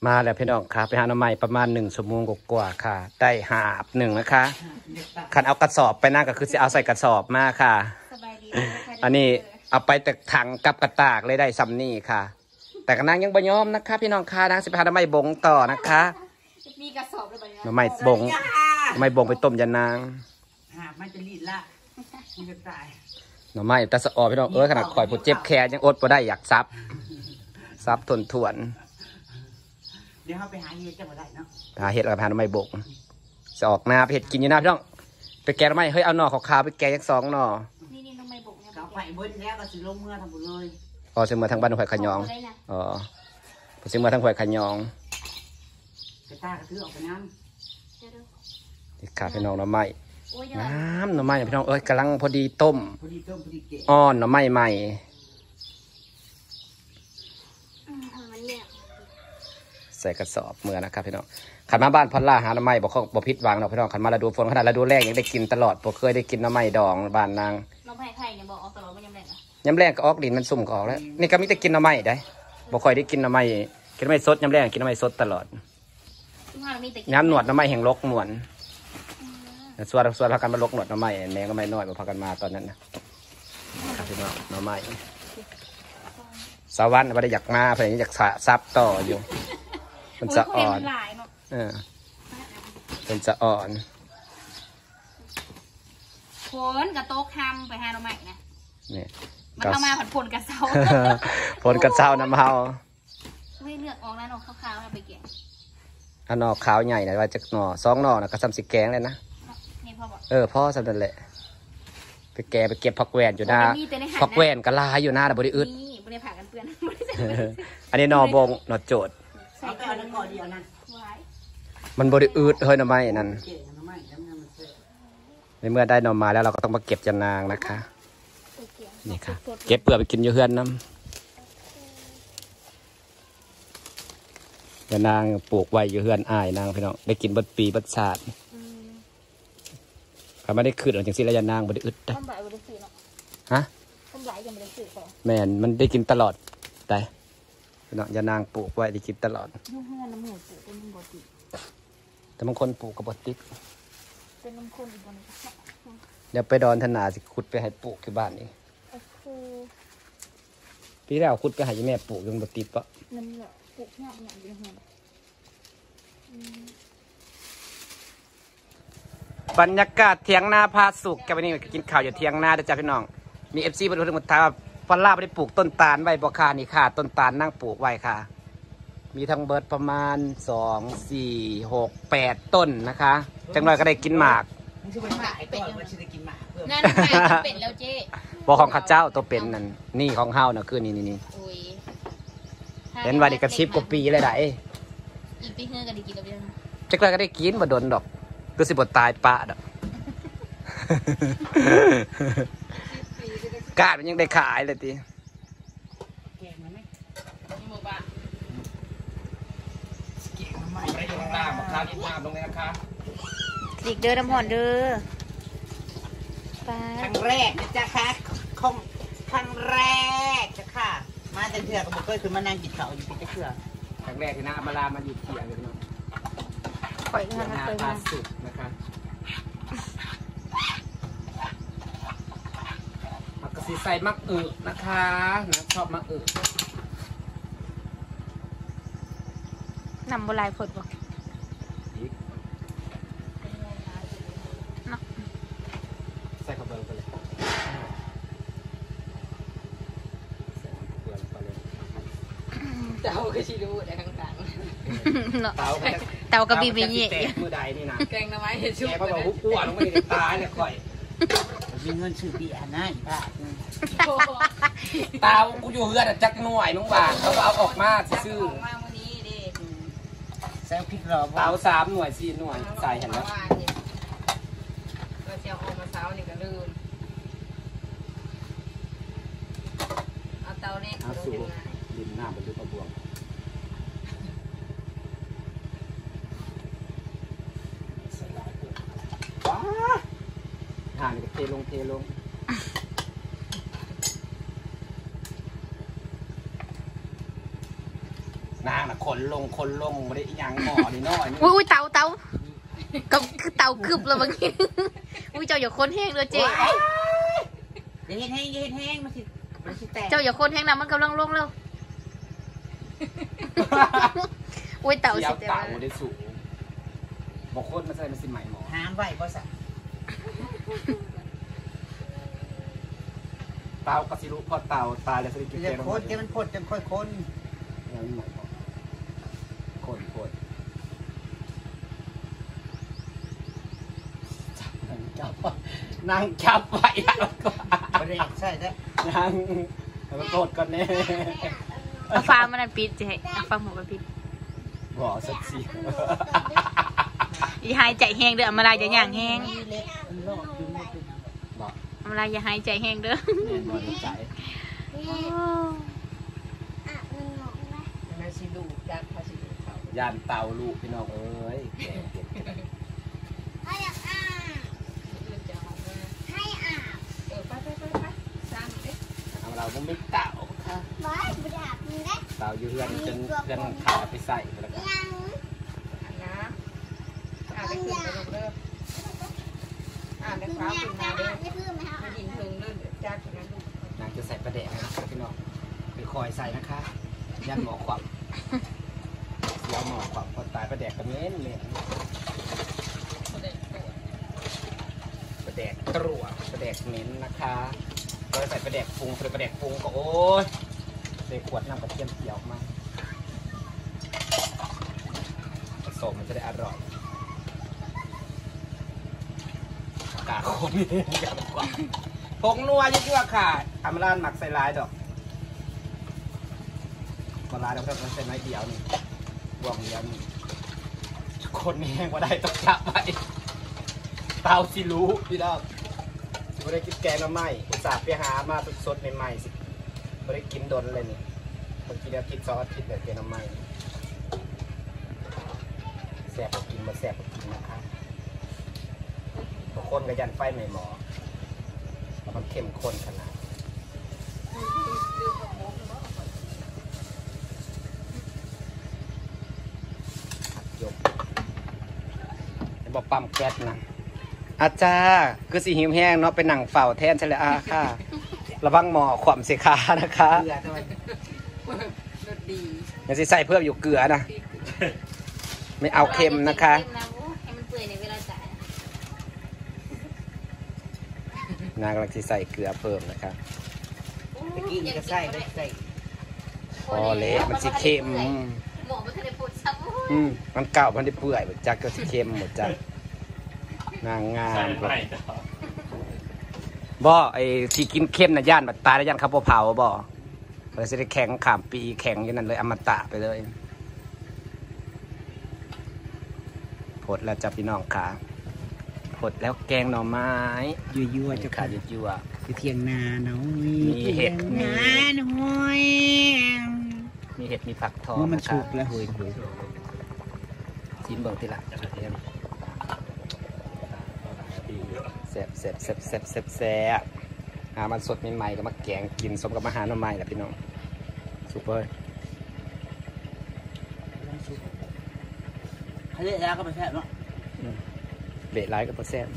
มาแล้วพี่น้องค่ะไปหาหน่อไม้ประมาณ1 ชั่วโมงกว่าค่ะได้หาบหนึ่งนะคะคันเอากระสอบไปนั่นก็คือจะเอาใส่กระสอบมาค่ะอันนี้เอาไปแต่ถังกับกระตากเลยได้ซ้ำนี่ค่ะ แต่กนางยังบ่ยอมนะคะพี่น้องค่ะนางสิพาหน่อไม้บงต่อนะคะมีกระสอบเลยหน่อไม้บงไปต้มยานางมันจะรีดละมันจะตายหน่อไม้แต่สะออพี่น้องขนาดข่อยผู้เจ็บแขนยังอดบ่ได้อยากซับทวนเดี๋ยวเขาไปหาเห็ดจะมาได้เนาะหาเห็ดกับหาหน่อไม้บกจะออกนาเห็ดกินอยู่นะพี่น้องไปแกงหน่อไม้เฮ้ยเอาหน่อขาวๆไปแกง2 หน่อนี่หน่อไม้บกเนี่ยเขาไปบนแล้วก็สิลงเมื่อทำบุญเลยอ๋อเสมอทางบ้านข่อยขยองอ๋อเสมอทางข่อยขยองไปตากระทือออกไปน้ำนี่ค่ะพี่น้องหน่อไม้น้ำหน่อไม้พี่น้องกำลังพอดีต้มพอดีเกะอ้อนหน่อไม้ใหม่ใส่กระสอบเมื่อนะครับพี่น้องขันมาบ้านพันล่าหาหน่อไม้บอกพิษวางเนาะพี่น้องขันมาฤดูฝนขนาดฤดูแรกยังได้กินตลอดเคยได้กินหน่อไม้ดองบ้านนางหน่อไม้ไข่เนี่ยบอกออกตลอดมันยำแรงก็ออกดินมันสุ่มก็ออกแล้วนี่ก็มิแต่กินหน่อไม้ได้บอกคอยได้กินหน่อไม้สดยำแรงกินหน่อไม้สดตลอดย้ำหนวดหน่อไม้แห่งลกหนวดส่วนพากันมาลกหนวดหน่อไม้แมงก็ไม่น้อยมาพากันมาตอนนั้นนะครับพี่น้องหน่อไม้สวรรค์ไม่ได้อยากมาเพื่อนอยากซับต่ออยู่มันจะอ่อนเป็นจะอ่อนผลกระโต๊ะคำไปหาหน่อไม้นะนี่มันเอามาผัดผลกระเซาผลกระเซาน้ำเฮาไม่เลือกออกนะหน่อขาวๆไปแกงอันหน่อขาวใหญ่นะว่าจะหน่อ2 หน่อนะก็ซ้ำสิแกงเลยนะนี่พ่อบอกพ่อสำเร็จแหละไปเก็บผักแหวนอยู่หน้าผักแหวนกะลาอยู่หน้าแต่บริอึดบริผ่ากันเปื้อนอันนี้หน่อบงหน่อโจดมันบริอึดเฮ้ยหน่อไม้นั่นในเมื่อได้หน่อมาแล้วเราก็ต้องมาเก็บยานางนะคะนี่ค่ะเก็บเปลือกไปกินอยู่เฮือนน้ำยานางปลูกไว้อยู่เฮือนอ้ายนางพี่น้องได้กินบัดปีบัดศาสตร์เขาไม่ได้คืนหลังจากสิ้นระยะนางบริอึดได้ฮะแม่นมันได้กินตลอดได้พี่น้องยานางปลูกไว้ได้กินตลอดแต่บางคนปลูกกับบดติ๊กเดี๋ยวไปดอนธนาสิขุดไปให้ปลูกที่บ้านนี่พี่แล้วขุดไปให้แม่ปลูกยังบดติ๊กปะบรรยากาศเทียงนาพาสุกแกไปนี่กินข้าวอยู่เทียงนาได้จ้าพี่น้องมีเอฟซีมาดูทั้งหมดท้ายว่าฟันล่าไม่ได้ปลูกต้นตาลไว้บ่ค่านี่ค่ะต้นตาลนั่งปลูกไว้ค่ะมีทั้งเบิร์ดประมาณ2 4 6 8 ต้นนะคะจังหน่อยก็ได้กินหมากนั่นเป็ดแล้วเจ๊บอกของข้าเจ้าตัวเป็นนั่นนี่ของเฮาน่ะคือนี่เห็นว่าเด็กกระชิบกว่าปีเลยได้อีกปีนึงก็ได้กินแล้วเด้อจังหน่อยก็ได้กินบ่โดนดอกก็สิบตายปะดอกกาดมันยังได้ขายเลยทีดิกเด้อน้ำหอนเด้อครั้งแรกนะจ๊ะค่ะครั้งแรกจ้ะค่ะมาแต่เถื่อกับบุกเกอร์คือมานั่งกินข้าวอยู่ที่เถื่อครั้งแรกที่น้าอมรามาอยู่เที่ยงเลยเนาะปล่อยงานเคยมาสุดนะคะมักกะสีใส่มักอึนะคะนะชอบมักอึนำโบราณผลบ่ใส่ข้าวเบอร์ไปเลยเต่าก็ชิดูแต่ข้างๆเต่ากระบี่บีนี่มือใดนี่นะแกงน้ำไม้เห็ดชุบแกเขาบอกหุบอ้วนลงไปในตาเนี่ยค่อยมีเงินซื้อเบียร์นะอีบ้าเตากูอยู่เฮือนจักหน่วยมึงว่าเขาเอาออกมาซื้อแซวพริกรอเตา3 หน่วย4 หน่วยใส่เห็นแล้วก็เจ้าออกมาเช้านี่ก็ลืมเอาเตาเล็กเอาสูบดินหน้าบรรลุกระบวงว้าห่านก็เทลงนางน่ะขนลงไม่ได้ยังหมอนี่น้อยอุ้ยเตาก็คือเตาคืบเลยเมื่อกี้อุ้ยเจ้าอย่าคนแห้งเลยเจ๊อย่าเห็นแห้งมันสิแตกเจ้าอย่าคนแห้งนะมันกำลังลงแล้วอุ้ยเตาเสียสิเต่าได้สูงบอกโคตรมาใส่มาสิใหม่หมอห้ามไว้บ่สักเต่ากระสิรุพอเต่าตายแล้วสิกินจะเจลโคตรจะมันพดจะค่อยคนยังใหม่คนนั่งจับไว้แล้วก็บ่ได้ใช่ได้นั่งแล้วก็โกดก่อนแน่เอาฟ้ามันปิดจะให้เอาฟ้าหมูมันปิดบ่สักสิอย่าหายใจแห้งเด้ออำลาอย่าย่างแห้งเล็กโลกอยู่หมดเลยบ่อำลาอย่าหายใจแห้งเด้อแน่นอนใจแม่สิดูจักพาสิดูเขายานเต่าลูกพี่น้องเอ้ย เอาเราไม่มีเต่าค่ะเต่าอยู่เรือนจนเรือนขาไปใส่แล้วก็ไปขึ้นไปลงเด้อในฟ้าขึ้นมาเด้อมายินเพิ่งเริ่มจักนะลูกนางจะใส่ประแดกนะครับพี่น้องไปคอยใส่นะคะยันหมอขวัญเสียหมอขวัญพอตายประแดกกระเม้นเลยประแดกตรั่วประแดกเหม็นนะคะก็ใส่ประแดกปรุงประแดกปรุงก็โอ้ยใส่ขวดน้ำกระเทียมเจียวมาผสมมันจะได้อร่อยกาคนนี่อย่างกว่าผงนัวเยอะๆค่ะอำลานหมักใส่ลายดอกมาลายแล้วก็ใส่ไม้เดียวนี่วงเดียวนี่คนนี้แห้งว่าได้ต้องจับไปเตาสิรู้พี่น้องไม่ได้กินแกงมาใหม่อุตส่าห์ไปหามาสดๆใหม่ๆสิไม่ได้กินโดนเลยนี่เมื่อกี้เรากิน2 อาทิตย์เลยแกงมาใหม่แซ่บกินมาแซ่บกินนะครับบางคนก็ยันไฟไม่หมอแล้วมันเข้มข้นขนาดยกบอกปั๊มแก๊สนะอาจารย์คือสีหิวแห้งเนาะเป็นหนังเฝ้าแทนใช่เลยค่ะระวังหมอขวามเสียขานะคะเกลือด้วยรสดียังสิใส่เพิ่มอยู่เกลือนะ ไม่เอาเค็มนะคะให้มันเปื่อยในเวลาจ่ายนางกำลังจะใส่เกลือเพิ่มนะคะตะกี้นี่ก็ใส่ได้ใส่พอเละมันสิเค็มหมอไม่เคยได้พูดซ้ำมันเก่ามันได้เปื่อยหมดจักก็สิเค็มหมดจักนางงามบ่ไอ้ที่กินเค็มนะย่านบัดตายแล้วย่านข้าวเผาบ่เลยสิได้แข็งขามปีแข็งอย่างนั้นเลยอมตะไปเลยผดแล้วจับพี่น้องขาผดแล้วแกงหน่อไม้ยั่วๆจะขาค่ะยั่วคือเทียงนาเนาะมีเห็ดมีนาน้อยมีเห็ดมีผักทองมันนะสุคะกแล้วเฮ้ยชิ้นเบิ่งทีละแซ่บแซ่บแซ่บแซ่บแซ่บแซ่บหามันสดใหม่ๆก็มาแกงกินสมกับอาหารหน่อไม้แหละพี่น้องซุปเปอร์เขาเรียกแล้วก็ไปแซ่บเนาะเบะร้ายกับแซ่บ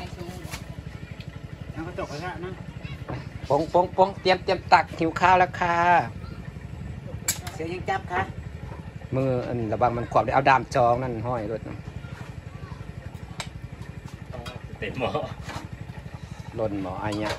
แล้วก็จกไปแล้วนะปงปงปงเตรียมตักหิวข้าวแล้วค่ะเสียยังจับค่ะมืออันระวังมันขวบได้เอาดามจองนั่นห้อยรถนะเต็มหมอหล่นหมอไอ้เนี่ย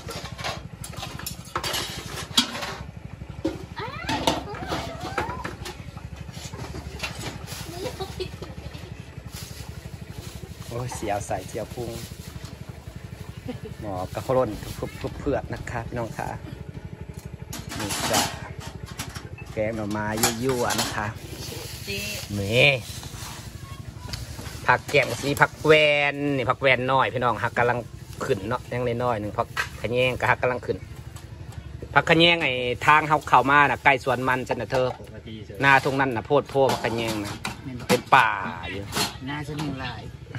โอ้ยเสียวใส่เสียวพุงหมอกระโคร่นทุบเผือกนะคะพี่น้องค่ะนี่จ้ะแกงหน่อไม้ยั่วๆนะคะนี่ผักแกงสีผักแวนนี่ผักแวนน้อยพี่น้องหักกำลังขึ้นเนาะยังน้อยๆหนึ่งผักขะแยงกับหักกำลังขึ้นผักขะแยงไอ้ทางเข้ามาน่ะใกล้สวนมันจันนะเธอ 6 นาทีเฉยหน้าตรงนั้นน่ะโพดผักขะแยงนะเป็นป่าอยู่นาจะหนึ่งหลาย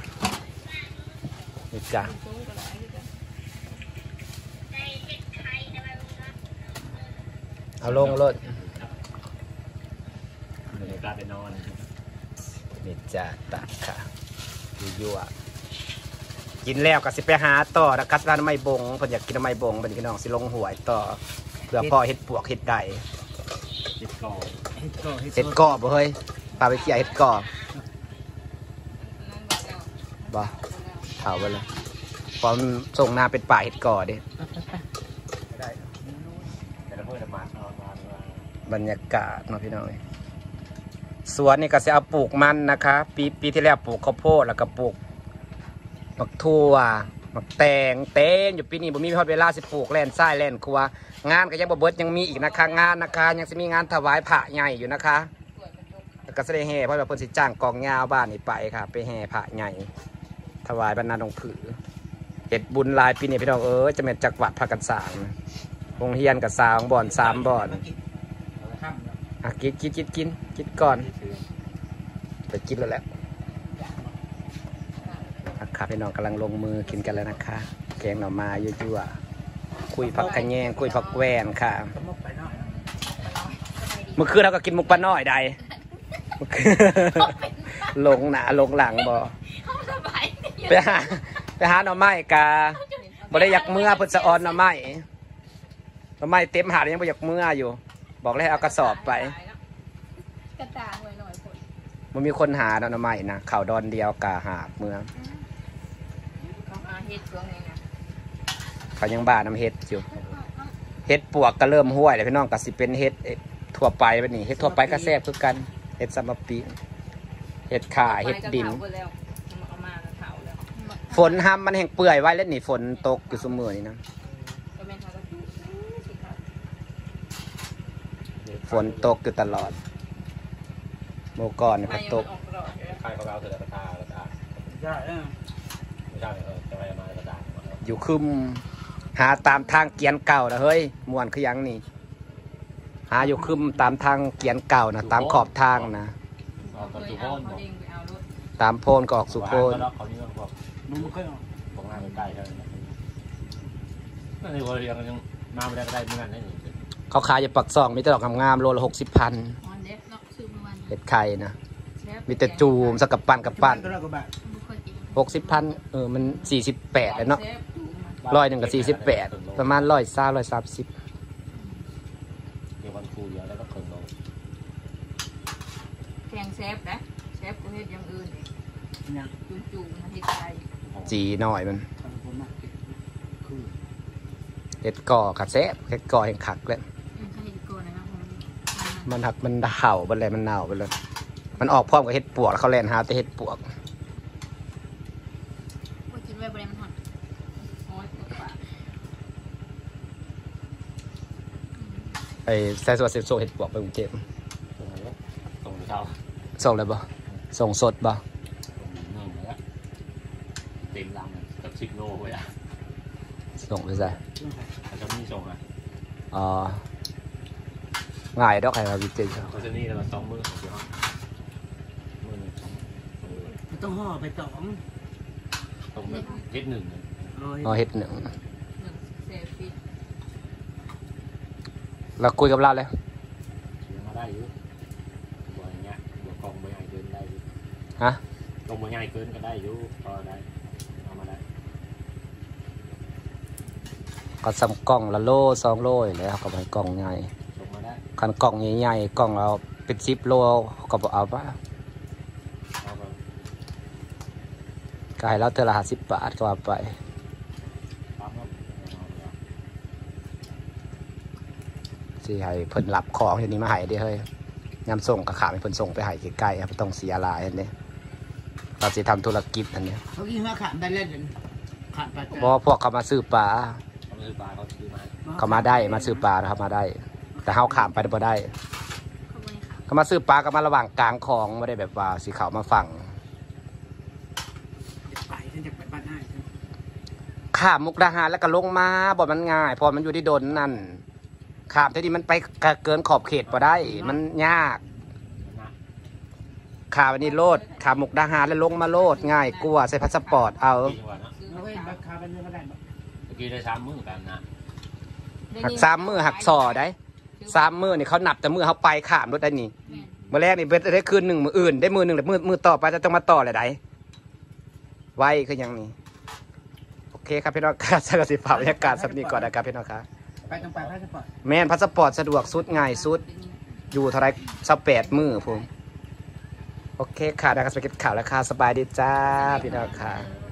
นี่จ้ะเอาลงรถเลยกลายเป็นนอนนี่จ้าตักค่ะยั่วกินแล้วก็สิไปหาต่อนะครับร้านไม่บงเพิ่นอยากกินไม่บงเป็นพี่น้องสิลงหวยต่อเพื่อพ่อเฮ็ดปวกเฮ็ดไก่เห็ดกอเฮ็ดก่อเฮ็ดกอบบ่เฮ้ยพาไปเกี่ยเฮ็ดกอบบ่เผาไปเลยพอมันส่งนาเป็นป่าเฮ็ดกอเด้แต่ละเพื่อนมาเอามาบรรยากาศเนาะพี่น้องสวนนี่ก็จะเอาปลูกมันนะคะปีที่แล้วปลูกข้าวโพดแล้วก็ปลูกมักทั่วมักแตงเต้นอยู่ปีนี้ผมมีพอเวลาสิปลูกแล่นไส้แล่นครัวงานก็ยังบ่เบิดยังมีอีกนะคะงานนะคะยังจะมีงานถวายพระใหญ่อยู่นะคะแล้วก็แสดงแห่เพราะว่าเพิ่นสิจ้างกองยาวบ้านนี่ไปค่ะไปแห่พระใหญ่ถวายบรรณาดงผือเฮ็ดบุญหลายปีนี้พี่น้องจะเป็นจักรวรรดิพากันสร้างโรงเรียนกับ2 บ่อน3 บ่อนกินก่อนไปกินแล้วแหละค่ะพี่น้องกำลังลงมือกินกันแล้วนะคะแกงหน่อไม้ยั่วๆคุยผักขะแยงคุยผักแวนค่ะเมื่อคืนเราก็กินมุกปลาน้อยใดหลงหนาหลงหลังบ่ไปหาหน่อไม้กาบ่ได้อยากเมื่อพุทธออนหน่อไม้เต็มหาดยังบ่อยากเมื่ออยู่บอกเลยเอากระสอบไปกระตางไว้หน่อยคนมันมีคนหาหน่อไม้นะเข่าดอนเดียวกาหาเมื่อเขาหาเห็ดช่วงนี้นะเขายังบ้าน้ำเห็ดอยู่เห็ดปวกก็เริ่มห้วยเลยพี่น้องก็สิเป็นเห็ดทั่วไปแบบนี้เห็ดทั่วไปก็แซ่บคือกันเห็ดซัมมะปีเห็ดข่าเห็ดดินฝนห้ามมันแห้งเปื่อยไว้แล้วนี่ฝนตกอยู่เสมอนี่นะฝนตกอยู่ตลอดโมก่อนก็ตกใครเขาเอาเสร็จแล้วก็ตาใช่ไม่ใช่จะไปมากระดาษอยู่คึมหาตามทางเกียนเก่านะเฮ้ยม่วนคือยังนี่หาอยู่คึมตามทางเกียนเก่านะตามขอบทางนะตามโพนก็ออกสุโพนเขานี่บอกนุ่มขึ้นบอกงานใกล้ๆเท่านั้นนั่นเองว่ายังมาไม่ได้ก็ได้เหมือนกันนี่เขาขายอยู่ปักซองมีแต่ดอกงามๆโลละ60,000เห็ดไข่นะมีแต่จูมสกับปั้น60,000มัน48เลยเนาะ100กับ48ประมาณ120 130 เดี๋ยววันครูเดียวแล้วก็เคิร์นลงแกงเซฟนะเซฟกูเห็ดอย่างอื่นจูนะเห็ดไข่จีหน่อยมันเห็ดก่อขัดแซ่บเห็ดก่อแห่งขักเลยมันหักมันเห่าไปเลยมันเน่าไปเลยมันออกพร้อมกับเห็ดปวกเขาแล่นหาแต่เห็ดปวกกินไว้บริเวณมันไอ้ใส่ส่วนเซฟโซเห็ดปวกไปกรุงเทพส่งเช้าส่งอะไรบ่ส่งสดบ่เต็มลังกับ10 โลเลยอ่ะส่งไปใส่เขาจะมีส่งอ่ะง่ายดอกใครมาวิจัยเขาจะนี่เรา2 มื้อเดียวมื้อนึงต้องห่อไป2 ต้องเฮ็ด1 เฮ็ด1เราคุยกับเราเลยมาได้อยู่บ่อย่างเงี้ยบ่กองบ่ใหญ่เกินได้อยู่ฮะกองบ่ใหญ่เกินก็ได้อยู่พอได้เอามาได้ก็ซ้ำกล่องละโล2 โลแล้วก็ไปกล่องใหญ่คันกล่องใหญ่ๆกล่องเราเป็น10 โลก็บอกเอาป่ะกายแล้วเท่าละ50 บาทก็ว่าไปสิให้เพิ่นรับของอย่างนี้มาให้เด้เฮ้ยยำส่งกับขาให้เพิ่นส่งไปให้ใกล้ๆครับต้องเสียหลายอันนี้เราสิทำธุรกิจอันนี้เขากินมาขามได้เล่นขามปลาเพราะพวกเขามาซื้อปลาเขามาได้มาซื้อปลานะครับมาได้แต่เฮาขามไปบ่ได้เขามาซื้อปลาก็มาระหว่างกลางคลองไม่ได้แบบว่าสีขาวมาฝั่งข้ามมุกดาหารแล้วก็ลงมาบ่มันง่ายพอมันอยู่ที่ดนนั่นข้ามที่นี่มันไปเกินขอบเขตบ่ได้มันยากข้ามอันนี้โลดข้ามมุกดาหารแล้วลงมาโลดง่ายกลัวใส่พาสปอร์ตเอากี่ได้3 มื้อกันนะหัก3 มื้อหักส่อได้3 มื้อนี่เขานับแต่มื้อเขาไปข้ามรถได้นี่เมื่อแรกนี่เป็นได้คืนหนึ่งมืออื่นได้มือหนึ่งแต่มือต่อไปจะต้องมาต่ออะไรใดไว้คือยังนี่โอเคครับพี่น้องครับจะกระสิฝ่าบรรยากาศสักนิดก่อนนะครับพี่น้องครับไปตรงไปพาสปอร์ตแม่นพาสปอร์ตสะดวกสุดง่ายสุดอยู่เท่าไร28 มื้อผมโอเคค่ะนะครับสเก็ตข่าวแล้วค่ะสบายดีจ้าพี่น้องค่ะ